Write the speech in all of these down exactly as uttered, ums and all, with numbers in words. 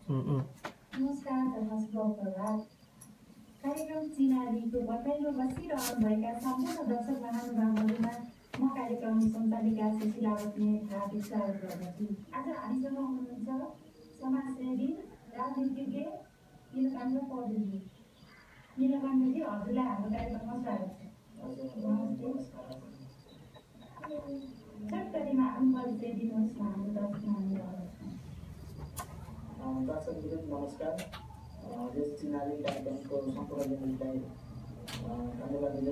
नमस्कार तथा शुभ प्रभात। कार्यक्रम चिनारीको बटाइमा बसिरहनुभएका सम्पूर्ण दर्शक महानुभावहरूमा म कार्यक्रम सञ्चालिका सुशीला बस्ने हार्दिक स्वागत गर्दछु। आज हामीसँग हुनुहुन्छ समाजसेवी, राजनीतिज्ञ नीलकण्ठ पौडेलजी। नीलकण्ठजी, हजुरलाई हाम्रो कार्यक्रममा स्वागत छ। चट्टरीमा आफ्नो परिचय दिनुहोस् न हाम्रो दर्शक महानुभावहरूलाई। दर्शक विरुद्ध नमस्कार। यस चिनारी कार्यक्रमको सम्पूर्ण युनिटलाई धन्यवाद दिँदै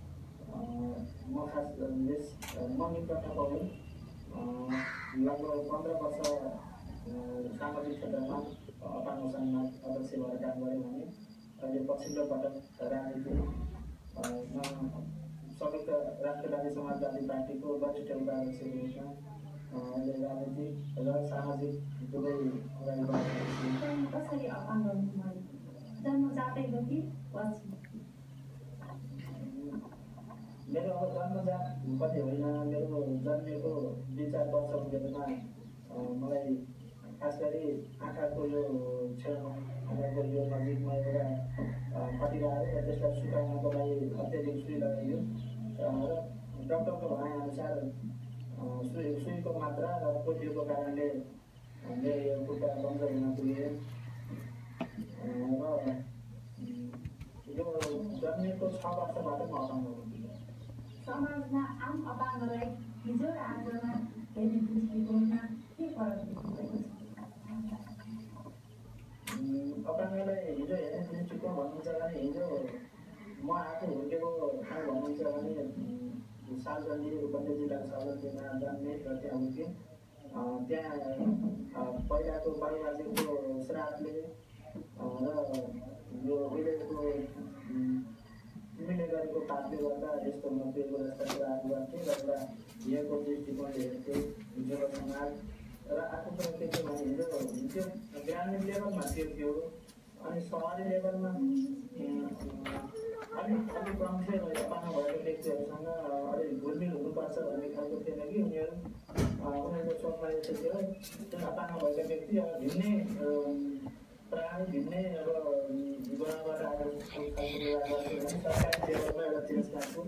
म खास यस म नीलकण्ठ पौडेल लगभग पन्ध्र वर्ष सामाजिक क्षेत्रमा अपाङ्ग सङ्घमा अध्यक्ष भएर काम गरेँ भने अहिले पछिल्लो पटक राजनीतिमा संयुक्त राष्ट्रवादी समाजवादी पार्टीको वरिष्ठ उपाध्यक्षको रूपमा अहिले राजनीतिक र सामाजिक दुवै अगाडि बढाइरहेको छु। कसरी अपाङ्ग हुनुभयो? जन्मजातैको कि पछि? मेरो अब जन्मजात कति होइन, मेरो जन्मेको दुई चार वर्ष पुगेकोमा मलाई खास गरी आँखाको यो छेउमा आँखाको यो नजिकमा एउटा खटिरा आयो र त्यसलाई सुकाउनको लागि अत्याधिक सुई लगाइयो र डक्टरको भनाइअनुसार सुई सुईको मात्रा र पोलियोको कारणले मेरो यो खुट्टा कमजोर हुन पुग्यो र यो जन्मेको छ वर्षबाट म अपाङ्ग हुन्छु। समाजमा आम अपाङ्गलाई हिजो र आजमा हेर्ने दृष्टिकोणमा के फरक देखिएको छ? अपाङ्गलाई हिजो हेर्ने दृष्टिकोण भन्नुहुन्छ भने हिजो म आफू हुर्केको ठाउँ भन्नुहुन्छ भने सालगण्डी रूपन्देही जिल्लाको सालगण्डीमा जन्मेँ र त्यहाँ हुर्केँ। त्यहाँ पहिलाको पारिवारिकको श्रापले र यो विलेजको तिमीले गरेको पापले गर्दा यस्तो नपुगेको जस्ता कुराहरू गर्थेँ र एउटा हिजोको दृष्टिकोणले हेर्थेँ हिजोको समाज र आफू पनि के थियो भने हिजो हिजो ग्रामीण लेभलमा के थियो अनि सहरी लेभलमा अलिक अलिक कम थियो। अपाङ्ग भएको व्यक्तिहरूसँग अलिक घुलमिल हुनुपर्छ भन्ने खालको थिएन कि उनीहरू उनीहरूको सोचमा यस्तो थियो जुन अपाङ्ग भएका व्यक्ति अब भिन्नै प्राय भिन्नै अब गुणाबाट आएको खालको व्यवहार गर्थ्यो भने सरकारी लेभलमा एउटा तिरस्कारको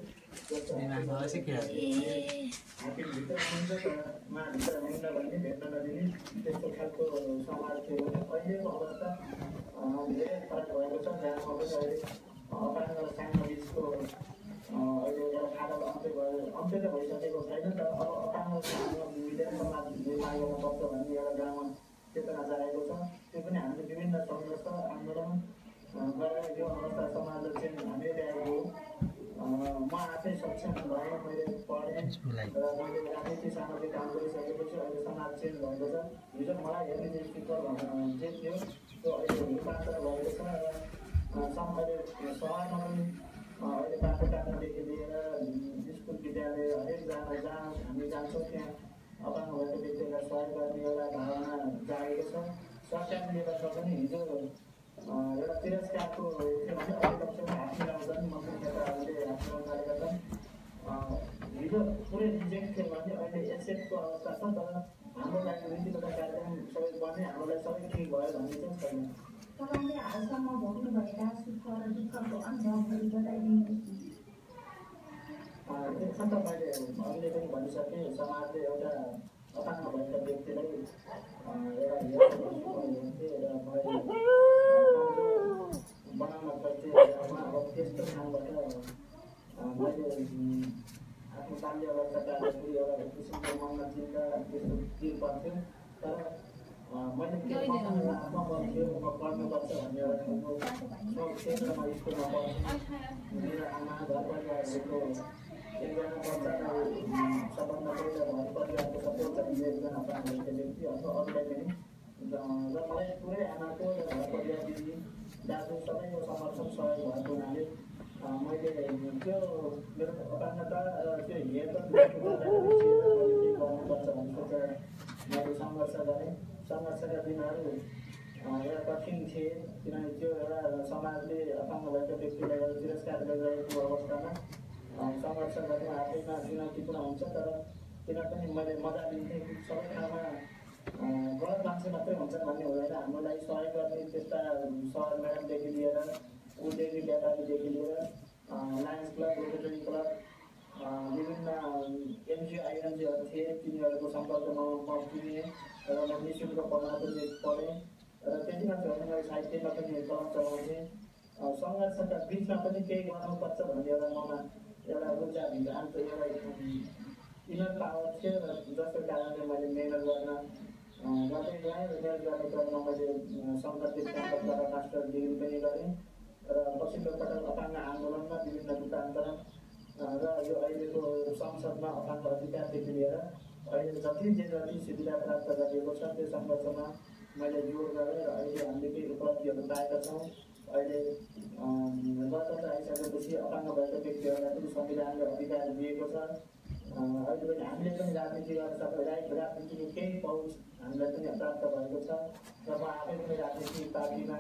हाकिमभित्र हुन्छ तर उहाँभित्र हुन्न भन्ने भेट्न नदिने त्यस्तो खालको समाज थियो भने अहिलेको अवस्था धेरै फरक भएको छ। जहाँ पनि अहिले अपाङ्ग र सामाजिकको अहिले एउटा खाडल अन्त्य भयो, अन्त्य त भइसकेको छैन तर अब अपाङ्ग मिलेर समाज निर्माण गर्नुपर्छ भन्ने एउटा गाउँमा चेतना जागेको छ। त्यो पनि हामीले विभिन्न सङ्घर्ष आन्दोलन गरेर यो अवस्था समाजलाई चाहिँ हामीले ल्याएको हो। म आफै सक्षम भएँ, मैले पढेँ र मैले राजनीति सामाजिक काम गरिसकेपछि अहिले समाज चेन्ज भएको छ। हिजो मलाई हेर्ने दृष्टिकोण जे थियो त्यो अहिले रूपान्तर भएको छ र अहिले सहरमा पनि अहिले बाटोघाटोदेखि लिएर स्कुल विद्यालय हरेक जहाँ जहाँ हामी जान्छौँ त्यहाँ अपाङ्ग भएको व्यक्तिहरूलाई सहयोग गर्ने एउटा भावना जागेको छ। सरकारी लेभलमा पनि हिजो एउटा तिरस्कारको थियो भने अहिले कमसेकम हात मिलाउँछन्, मन्त्री नेताहरूले हात मिलाउन थालेका छन्। हिजो पुरै रिजेक्ट थियो भने अहिले एक्सेप्टको अवस्था छ तर हाम्रो लागि नीति तथा कार्यक्रम सबै बने हामीलाई सबै ठिक भयो भन्ने चाहिँ छैन। तपाईँले हालसम्म भोग्नुभएका सुख र दुःखको अनुभवहरू बताइदिनुहोस्। त्यसमा त मैले अहिले पनि भनिसकेँ, समाजले एउटा अपाङ्ग भएका व्यक्तिलाई एउटा हेर्थे र बनाउन खोज्थेँ। अब त्यस्तो ठाउँबाट मैले आफ्नो बाल्य अवस्थाका एउटा किसिमको मनमा चिन्ता त्यस्तो के पर्थ्यो तर मैले के आफ्नो पढ्थ्यो म पढ्नुपर्छ भन्ने एउटा ठाउँको क्षेत्रमा स्कुलमा पढ्थेँ। मेरो आमा घर परिवारहरूको एकजना बच्चालाई सबभन्दा पहिला घर परिवारको सबैभन्दा एकजना अपाङ्ग भएका व्यक्ति अथवा अरूलाई पनि र मलाई पुरै आमाको र घर परिवार दिदी दाजु सबैको समर्थन सहयोग भएको हुनाले मैले त्यो मेरो अपाङ्गता र त्यो हेरको गर्नुपर्छ भन्ने सोचेर मैले सङ्घर्ष गरेँ। सङ्घर्षका दिनहरू एउटा कठिन थिए किनभने त्यो एउटा समाजले अपाङ्ग भएका व्यक्तिलाई एउटा तिरस्कार गरिरहेको अवस्थामा सङ्घर्ष गर्नु आफैमा चुनौतीपूर्ण हुन्छ तर किन पनि मैले मजा लिन्थेँ। सबै ठाउँमा गलत मान्छे मात्रै हुन्छन् भन्ने हुँदैन। हाम्रो लागि सहयोग गर्ने त्यस्ता सर म्याडमदेखि लिएर उद्योगी व्यापारीदेखि लिएर लायन्स क्लब, रोटरी क्लब, विभिन्न एनजिओ आइएनजिओहरू थिए, तिनीहरूको सम्पर्कमा म पुगेँ र म नि शुल्क पढ्न पनि पढेँ र त्यति मात्र होइन, मैले साहित्यमा पनि कलम चलाउँथेँ। सङ्घर्षका बिचमा पनि केही गर्नुपर्छ भन्ने एउटा ममा एउटा ऊर्जा हुन्छ, एउटा इनर पावर थियो, जसको कारणले मैले मेहनत गर्न गर्दै गएँ र मेहनत गर्ने क्रममा मैले सङ्घर्षित क्याम्पसबाट मास्टर डिग्री पनि गरेँ र पछिल्लो पटक अपाङ्ग आन्दोलनमा विभिन्न रूपान्तरण र यो अहिलेको संसदमा अपाङ्ग अधिकारदेखि लिएर अहिले जति जे जति सुविधा प्राप्त गरिएको छ त्यो सङ्घर्षमा मैले जोड गरेँ र अहिले हामीले केही उपलब्धिहरू पाएका छौँ। अहिले गणतन्त्र आइसकेपछि अपाङ्ग भएका व्यक्तिहरूलाई पनि संविधानले अधिकार दिएको छ। अहिले पनि हामीले पनि राजनीति गर्न सक्छ, राजनीतिको केही पहुँच हामीलाई पनि प्राप्त भएको छ र म आफै पनि राजनीतिक पार्टीमा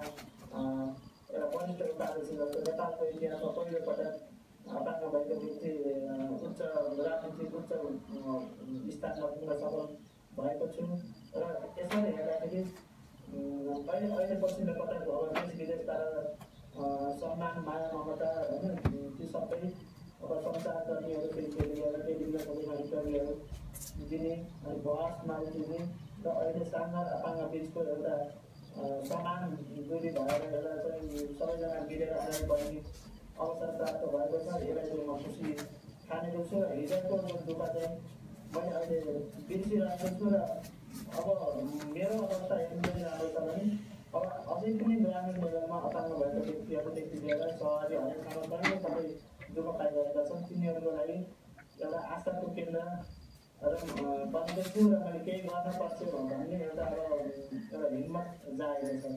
एउटा वरिष्ठ उपाध्यक्ष जस्तो नेपालको इतिहासमा पहिलोपटक अपाङ्ग भएका व्यक्ति उच्च राजनीतिक उच्च स्थानमा पुग्न सफल भएको छु र यसरी हेर्दाखेरि अहिले अहिले पछिल्लो पटक अब देश विदेशबाट सम्मान, माया, ममता होइन ती सबै अब सञ्चारकर्मीहरूदेखि लिएर विभिन्न सबैमा इन्टरभ्यूहरू दिने अनि बहसमा दिने र अहिले सानो अपाङ्ग बिचको एउटा समान दूरी भएर एउटा चाहिँ सबैजना मिलेर अगाडि बढ्ने अवसर प्राप्त भएको छ। यसलाई चाहिँ म खुसी ठानेको छु र हिजोको दुःख चाहिँ मैले अहिले बिर्सिरहेको छु र अब मेरो अवस्था हेर्नु पनि राम्रो छ भने अब अझै पनि ग्रामीण लेभलमा अपाङ्ग भएका व्यक्तिहरूदेखि लिएर सहरी हरेक ठाउँमा पनि सबै दुःख पाइरहेका छन्। तिनीहरूको लागि एउटा आशाको केन्द्र र बन्दैछु र मैले केही गर्न पर्छ भन्ने एउटा अब एउटा हिम्मत जागेको छ।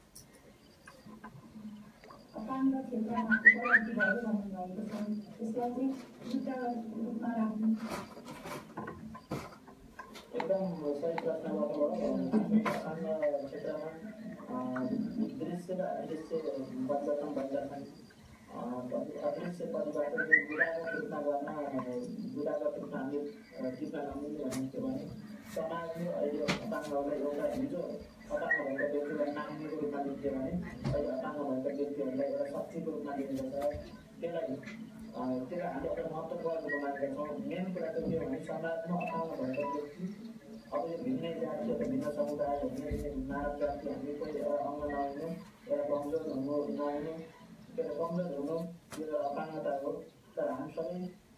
अपाङ्ग क्षेत्रमा उपलब्धि भयो भन्नुभएको छ, त्यसलाई चाहिँ दुईवटा रूपमा राख्नु। एकदम सही प्रश्न गर्नुभयो। अपाङ्ग क्षेत्रमा दृश्य र अदृश्य परिवर्तन भएका छन्। अदृश्य परिवर्तन बुढाको रूपमा गर्न बुढाको रूपमा हामीले टिप्न नमिल्ने भनेको थियो भने समाजले अहिले अपाङ्गहरूलाई एउटा हिजो अपाङ्ग भएका व्यक्तिलाई नाङ्गेको रूपमा लिन्थ्यो भने अहिले अपाङ्ग भएका व्यक्तिहरूलाई एउटा शक्तिको रूपमा लिएको छ। त्यसलाई त्यसलाई हामीले एउटा महत्त्वपूर्ण बनाएका छौँ। मेन कुरा चाहिँ के भने समाजमा अपाङ्ग भएका व्यक्ति अब यो भिन्नै जाति अथवा भिन्न समुदाय भन्ने मानव जाति हामीले कोही एउटा अङ्ग नहुनु, एउटा कमजोर हुनु नहुनु, एउटा कमजोर हुनु यो अपाङ्गता हो। तर हामी सबै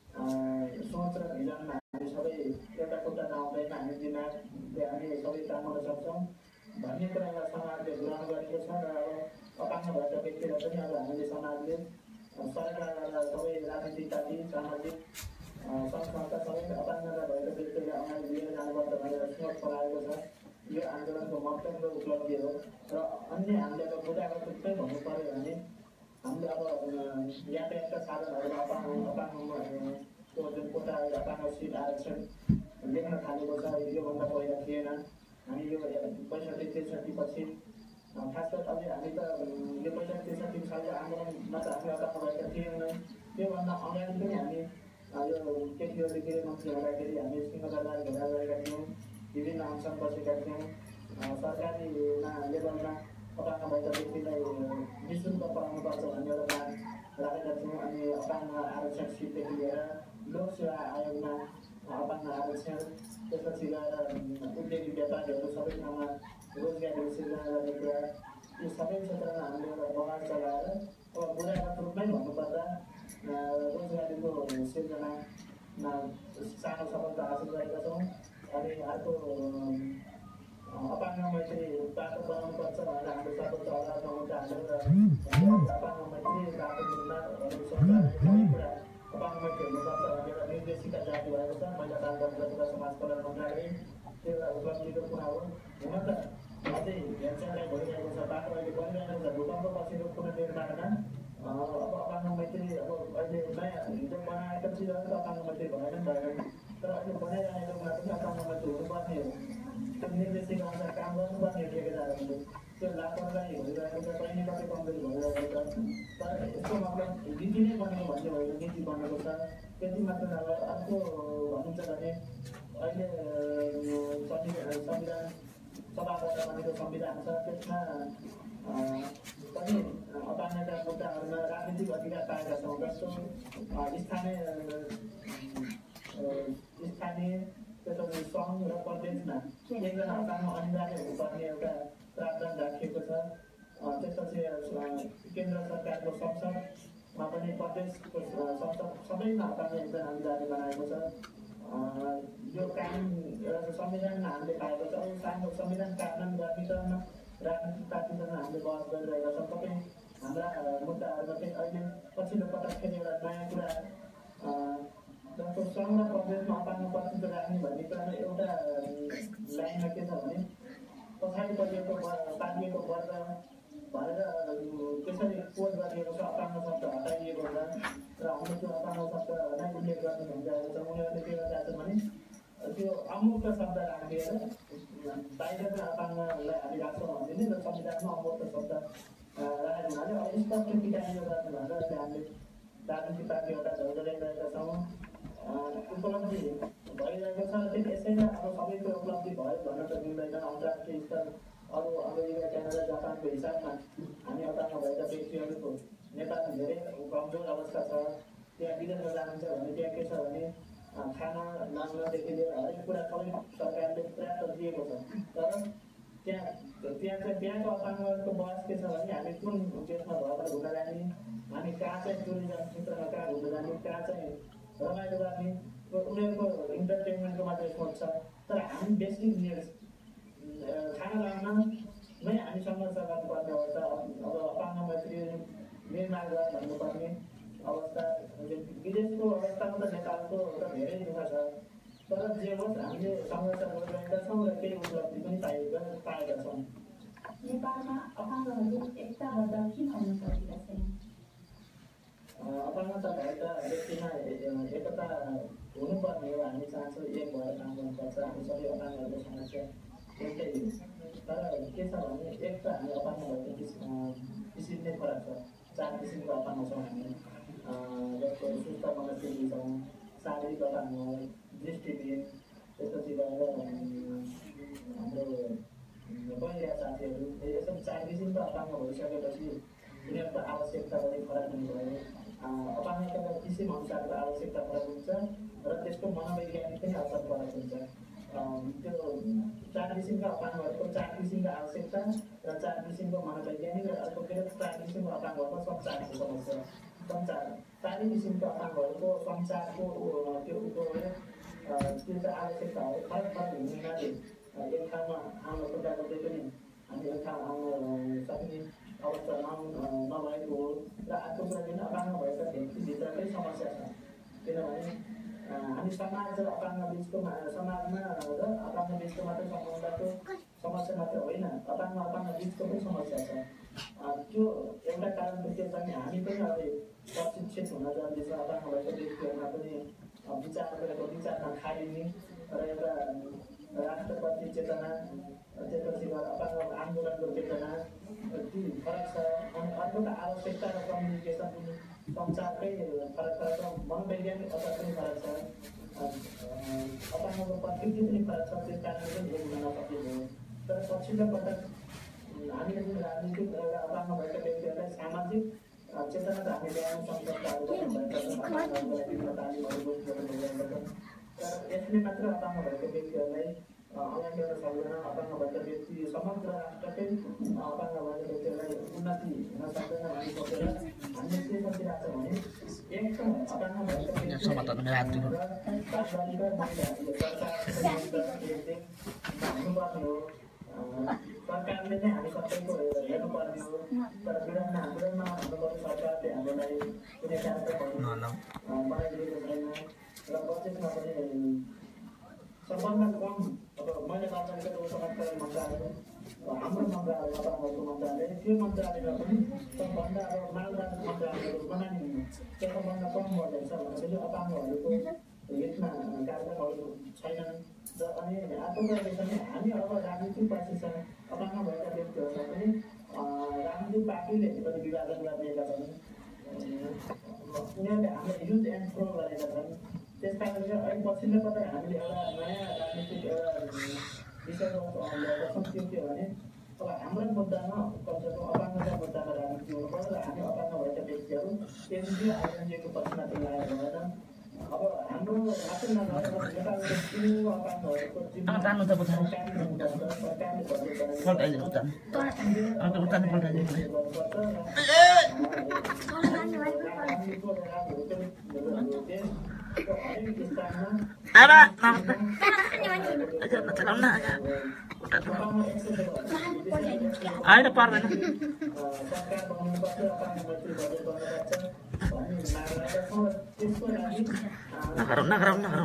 सोच र भिजनमा हामी सबै एउटा खुट्टा नहुँदैन, हामी दिमागले हामी सबै काम गर्न सक्छौँ भन्ने कुरालाई समाजले ग्रहण गरेको छ र अब अपाङ्ग भएका व्यक्तिलाई पनि अब हामीले समाजले सरकारबाट सबै राजनीतिक पार्टी, सामाजिक संस्थाका सबै अपाङ्गता भएका व्यक्तिलाई अगाडि लिएर जानुपर्छ भनेर सोच पलाएको छ। यो आन्दोलनको महत्त्वपूर्ण उपलब्धि हो र अन्य हामीले अब बुढाको थुप्रै भन्नु पऱ्यो भने हामीले अब यातायातका साधनहरूमा अपाङ्ग अपाङ्गको जुन कोटा अपाङ्ग सिट आरक्षण लेख्न थालेको छ, योभन्दा पहिला थिएन। हामी यो पैँसठी त्रिसठी पछि खास गरी अहिले हामी त यो पैँसठी त्रिसठी सालको आन्दोलनमा त हामी अपाङ्ग भएका थिएनौँ। त्योभन्दा अगाडि पनि हामी यो केटीहरूले गृहमन्त्री हुँदाखेरि हामी सिंहदरबार भेला गरेका थियौँ, विभिन्न अनसन बसेका थियौँ। सरकारीमा लेभलमा अपाङ्ग भएका व्यक्तिलाई नि शुल्क पढाउनुपर्छ भन्ने एउटा माग राखेका थियौँ। अनि अपाङ्ग आरक्षण सिटदेखि लिएर लोकसेवा आयोगमा अपाङ्ग आरक्षण, त्यसपछि गएर उद्योगी व्यापारीहरू सबै ठाउँमा रोजगारी सिर्जना गर्ने कुरा, यो सबै क्षेत्रमा हामीले एउटा बगान चलाएर अब बुढाको रूपमै भन्नुपर्दा रोजगारीको सिर्जनामा सानो सफलता हासिल गरेका छौँ। अनि अर्को अपाङ्ग मैत्री बाटो बनाउनुपर्छ भनेर हाम्रो सर्वोच्च अदालतमा मुद्दा हालेर अपाङ्ग मैत्री बाटो निर्माणहरू सबै कुरा अपाङ्ग मैत्री हुनुपर्छ भनेर निर्देशिका जारी भएको छ। महिला बाल बालिका तथा समाज कल्याण मन्त्रालय त्यो एउटा उपलब्धिको कुरा हो। हुन त अझै हेरचाह भइरहेको छ, बाटो अहिले बनिरहेको छ। भूकम्प पछिको पुनर्निर्माणमा अब अपाङ्ग मैत्री अब अहिले नयाँ हिजो बनाएका चिजहरू त अपाङ्ग मैत्री भएन भएन, तर अहिले बनाइरहेकोमा पनि अपाङ्ग मैत्री हुनुपर्ने हो। त्यो निर्देशिका अनुसार काम गर्नुपर्ने ठेकेदारहरूले त्यो लापरवाही भइरहेको छ, कहीँ न कतै कमजोरी भइरहेको छ। तर यसको मतलब नीति नै बनेको भन्ने होइन, नीति बनेको छ। त्यति मात्र नभएर अर्को भनिन्छ भने अहिले संविधान संविधान सभाबाट बनेको संविधान छ त्यसमा पनि अपाङ्गता मुद्दाहरूमा राजनीतिक अधिकार पाएका छौँ जस्तो स्थानीय स्थानीय त्यसपछि सङ्घ र प्रदेशमा एकजना अपाङ्ग अनिवार्य हुनुपर्ने एउटा प्रावधान राखिएको छ। त्यसपछि केन्द्र सरकारको संसदमा पनि प्रदेशको संसद सबैमा अपाङ्ग एकजना अनिवार्य बनाएको छ। यो कानुन एउटा संविधानमा हामीले पाएको छ। संविधान कानुन गर्मीकरणमा राजनीतिक पार्टीसँग हामीले बहस गरिरहेका छौँ। तपाईँ हाम्रा मुद्दाहरूमा चाहिँ अहिले पछिल्लो पटक फेरि एउटा नयाँ कुरा जस्तो सङ्घ र प्रदेशमा अपाङ्ग प्रतिनिधित्व राख्ने भन्ने कुरामा एउटा लाइनमा के छ भने पछाडि परिएको पारिएको वर्ग भनेर त्यसरी कोड गरिएको छ। अपाङ्ग शब्द हटाइएको छ र हामीले त्यो अपाङ्ग शब्द नै उल्लेख गर्ने भनिरहेको छ। उनीहरूले के गरिरहेको छ भने त्यो अमूर्त शब्द राखिएर बाहिरका अपाङ्गलाई हामी राख्छौँ भन्दै र संविधानमा अमूर्त शब्द राखेको हुनाले अब स्पष्ट किटाइयो गर्ने भनेर चाहिँ हामीले राजनीतिक पार्टीबाट झैझल्याइरहेका छौँ। उपलब्धि भइरहेको छ। त्यो यसैमा अब सबैको उपलब्धि भयो भन्न त मिल्दैन। अन्तर्राष्ट्रिय स्तर अरू अमेरिका क्यानाडा जापानको हिसाबमा हामी अपाङ्ग भएका व्यक्तिहरूको नेपालमा धेरै कमजोर अवस्था छ। त्यहाँ विदेशमा जानुहुन्छ भने त्यहाँ के छ भने खाना नाच्नदेखि लिएर हरेक कुरा सबै सरकारले पर्याप्त दिएको छ। तर त्यहाँ त्यहाँ चाहिँ त्यहाँको अपाङ्गहरूको बहस के छ भने हामी कुन देशमा भएर घुम्न जाने, हामी कहाँ चाहिँ टुरिज्म क्षेत्रमा कहाँ घुम्न जाने, कहाँ चाहिँ रमाइलो गर्ने, उनीहरूको इन्टरटेनमेन्टको मात्रै सोच छ। तर हामी बेसिक निड्स खाना लाउन नै हामी सङ्घर्ष गर्नुपर्ने अवस्था। अब अपाङ्ग मैत्री निर्माण गर भन्नुपर्ने अवस्था। विदेशको अवस्थामा त नेपालको त धेरै दुःख छ। तर जे होस् हामीले सङ्घर्ष गरिरहेका छौँ र केही उपलब्धि पनि पाएका पाएका छौँ। नेपालमा अपाङ्गहरू एकताबद्ध किन हुन सकेका छैन? अपाङ्गता भएका व्यक्तिमा एकता हुनुपर्ने हो। हामी चाहन्छौँ एक भएर काम गर्नुपर्छ। हामी सबै अपाङ्गहरूको समस्या एउटै हो। तर के छ भने एक त हामी अपाङ्ग भएको किसिम नै फरक छ। चार किसिमको अपाङ्ग छौँ हामी। जस्तो सुस्त मनस्थिति छौँ, शारीरिक अपाङ्ग, दृष्टिविहीन, त्यसपछि गएर हाम्रो बहिरा साथीहरू यसरी चार किसिमको अपाङ्ग भइसकेपछि उनीहरूको आवश्यकता पनि फरक हुने भयो। अपाङ्गताको किसिम अनुसारको आवश्यकता फरक हुन्छ र त्यसको मनोवैज्ञानिक पनि असर फरक हुन्छ। त्यो चार किसिमका अपाङ्गहरूको चार किसिमको आवश्यकता र चार किसिमको मनोवैज्ञानिक र अर्को फेरि चार किसिमको अपाङ्गहरूको सञ्चारको समस्या। सञ्चार चारै किसिमको अपाङ्गहरूको सञ्चारको त्यो उपयोग त्यो चाहिँ आवश्यकताहरू फरक फरक हुने हुनाले एक ठाउँमा आउन खोज्दाको त्यही पनि हामी एक ठाउँ आउन सक्ने अवस्था नभएको हो। र अर्को कुरा पनि अपाङ्ग भएका व्यक्तिभित्रकै समस्या छ। किनभने हामी समाज र अपाङ्ग बिचको समाजमा र अपाङ्ग बिचको मात्रै सम्बन्धको समस्या मात्र होइन, अपाङ्ग अपाङ्ग बिचको पनि समस्या छ। त्यो एउटा कारण के छ भने हामी पनि अहिले प्रशिक्षित हुन जरुरी छ। अपाङ्ग भएका व्यक्तिहरूमा पनि विचार गरेको विचारमा खारिने र एउटा राष्ट्रपति चेतना, त्यसपछि अपाङ्ग आन्दोलनको चेतना ती फरक छ। अनि अर्को त आवश्यकता र कम्युनिकेसन सञ्चारकै फरक फरक छ। मनोवैज्ञानिक असर पनि फरक छ। अपाङ्गको प्रकृति पनि फरक छ। त्यस कारणले पनि एक हुन नसकेको हो। तर पछिल्लो पटक हामीले जुन राजनीतिक एउटा अपाङ्ग भएका व्यक्तिहरूलाई सामाजिक चेतना त हामी ल्याउनु संस्थाहरू गर्नुभएका छौँ। अपाङ्गहरूलाई विभिन्न तालिमहरू गर्नुभएको छ। तर यसले मात्र अपाङ्ग भएका व्यक्तिहरूलाई अगाडि ल्याउन सक्दैन। अपाङ्ग भएका व्यक्ति समग्र राष्ट्रकै अपाङ्ग भएका व्यक्तिहरूलाई उन्नति हुन सक्दैन भन्ने सोचेर हामीले के सोचिरहेको छौँ भने एक त अपाङ्ग भएका व्यक्ति हुनुपर्ने हो। सरकारले नै हामी सबैको हेर्नुपर्ने हो। तर विधानमा हाम्रोमा भन्नुपर्ने सरकारले हामीलाई कुनै कार्यक्रमहरू बनाइदिएको छैन र बजेटमा पनि सबभन्दा कम अब मैले बात गरेको समाजसेवा मन्त्रालय हाम्रो मन्त्रालय अपाङ्गहरूको मन्त्रालय त्यो मन्त्रालयमा पनि सबभन्दा अब मालदार मन्त्रालयहरू बनाइदिनु त्यो सबभन्दा कम बजेट छ भनेपछि अपाङ्गहरूको हितमा कार्यक्रमहरू छैनन्। र अनि अर्को कुरा के छ भने हामी अब राजनीतिक पार्टीसँग अपाङ्ग भएका व्यक्तिहरूमा पनि राजनीतिक पार्टीले पनि विभाजन गरिदिएका छन्। उनीहरूले हामीलाई युज एन्ड थ्रो गरेका छन्। त्यस कारणले अहिले पछिल्लो पटक हामीले एउटा नयाँ राजनीतिक एउटा विषयवस्तु आउँछ त्यो के भने अब हाम्रो मुद्दामा कमसेकम अपाङ्गता मुद्दामा राजनीति हुनु पर्छ र हामी अपाङ्ग भएका व्यक्तिहरू एनजिओ आइएनजिओको पक्षमा चाहिँ लागेको भएन अब हाम्रो मात्र नभएर नेपालको जुन अपाङ्गहरूको जुन सरकारले आएर पर्दैन नगरौँ नगरौँ नगरौँ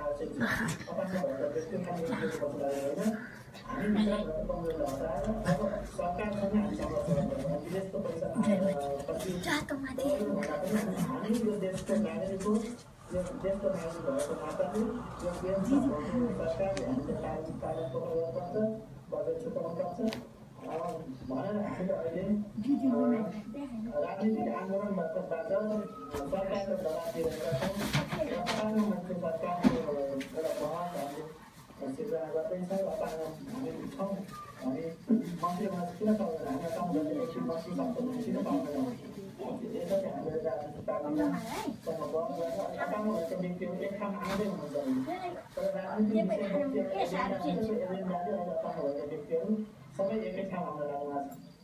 देशको नागरिक भएको नाताले यो सरकारले हामीले कानुन पालन गर्नुपर्छ बजेट छुट्याउनुपर्छ भनेर हामीले अहिले राजनीतिक आन्दोलन मार्फतबाट सरकारको दबाब दिइरहेका छौँ र प्रधानमन्त्री सरकारको एउटा बहस हामीले सिर्जना गर्दैछौँ अपाङ्ग हामी छौँ हामी मन्त्रीमा किन पाउँदैन हामीलाई काम गर्ने व्यक्ति मन्त्री सक्छौँ किन पाउँदैनौँ यसरी हामीले राजनीतिक पार्टीसँग बहस गरेर अपाङ्ग भएको व्यक्तिहरू एक ठाउँ आउँदै हुनुहुन्छ तर राजनीतिक एजेन्डाले अहिले अपाङ्ग भएका व्यक्तिहरू सबै एकै ठाउँ आउन लाग्नु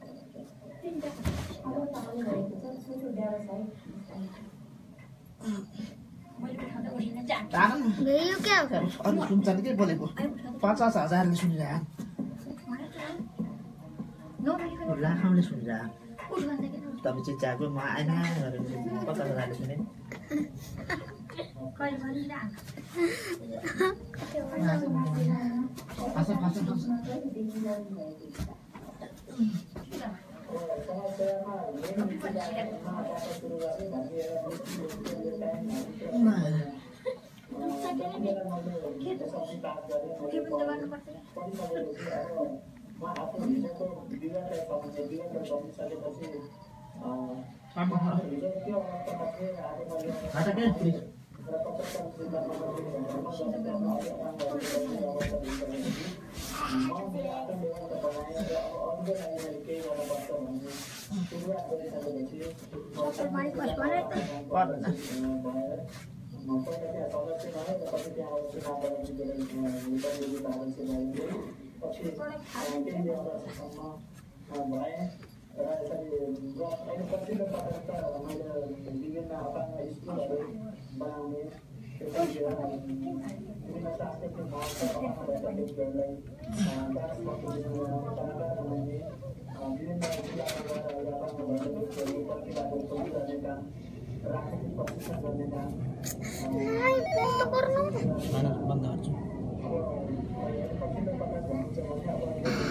अरू सुन्छ के बोलेको पचास हजारले सुनिरह लाखौँले सुनिरह तपाईँ चाहिँ चाहको म आएन पचास हजारले सुने पछिल्लो पटक त मैले विभिन्न अपाङ्ग स्कुलहरू बनाउने विभिन्न सांस्कृतिक भाषा अपाङ्ग भएका व्यक्तिहरूलाई डान्स कम्पिटिसन बनाउने विभिन्न जिल्लामा गएर अपाङ्ग भएका व्यक्तिहरू प्रतिभाको खोजी गर्ने काम राजनीतिक प्रशिक्षण गर्ने काम बन्द गर्छु पछिल्लो पटक भन्छ भने अब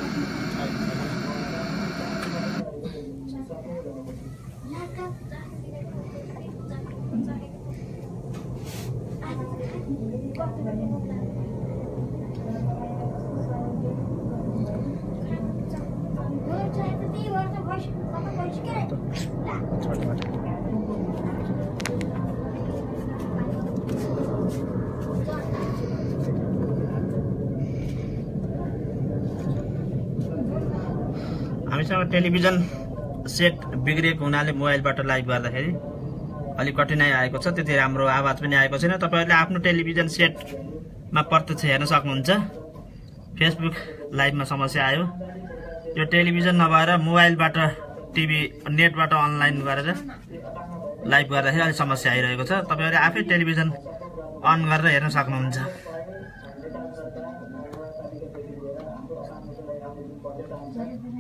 हामीसँग टेलिभिजन सेट बिग्रिएको हुनाले मोबाइलबाट लाइभ गर्दाखेरि अलिक कठिनाइ आएको छ त्यति राम्रो आवाज पनि आएको छैन तपाईहरुले आफ्नो टेलिभिजन सेटमा प्रत्यक्ष हेर्न सक्नुहुन्छ फेसबुक लाइभमा समस्या आयो यो टेलिभिजन नभएर मोबाइलबाट टिभी नेटबाट अनलाइन गरेर लाइभ गर्दाखेरि अलि समस्या आइरहेको छ तपाईहरुले आफै टेलिभिजन अन गरेर हेर्न सक्नुहुन्छ Thank you.